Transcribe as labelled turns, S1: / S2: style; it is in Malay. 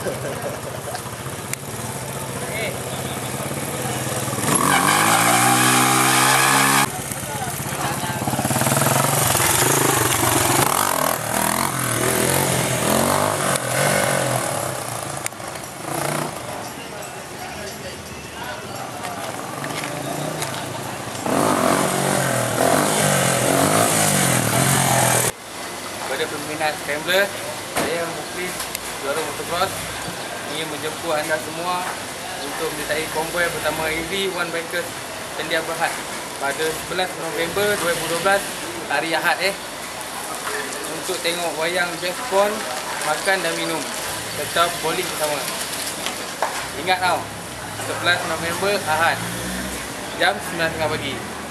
S1: Kepada peminat scrambler, saya Muklis, juara motocross, ingin menjemput anda semua untuk menyertai konvoi bersama EV One Bikers Pendia Berhad pada 11 November 2012 hari Ahad untuk tengok wayang Best Pon, makan dan minum serta bowling bersama. Ingat tau, 11 November Ahad jam 9.30 pagi.